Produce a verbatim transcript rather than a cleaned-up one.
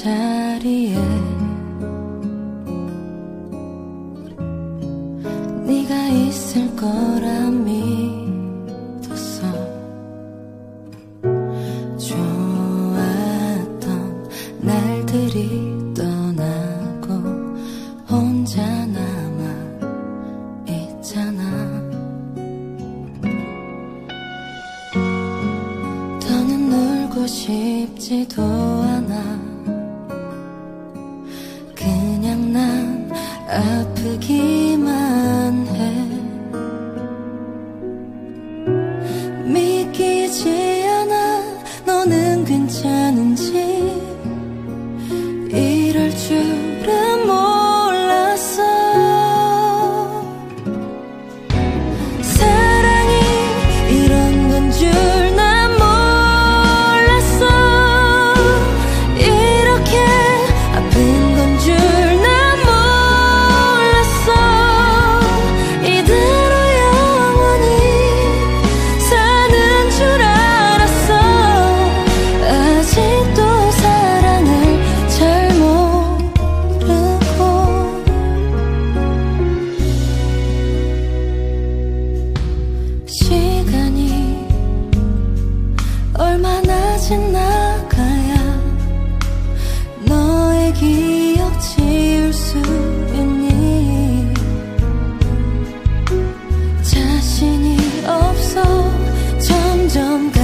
자리에 네가 있을 거라 믿었어. 좋았던 날들이 떠나고 혼자 남아 있잖아. 더는 놀고 싶지도 않아. 그냥 난 아프기만 해. 믿기지 않아. 너는 괜찮은지 이럴 줄은 몰랐어. 사랑이 이런 건 줄 난 몰랐어. 이렇게 아픈 건 줄 난 몰랐어. 이대로 영원히 사는 줄 알았어. 아직도 사랑을 잘 모르고. 시간이 얼마나 지나가야 너의 기억 지울 수 있니. 자신이 없어 점점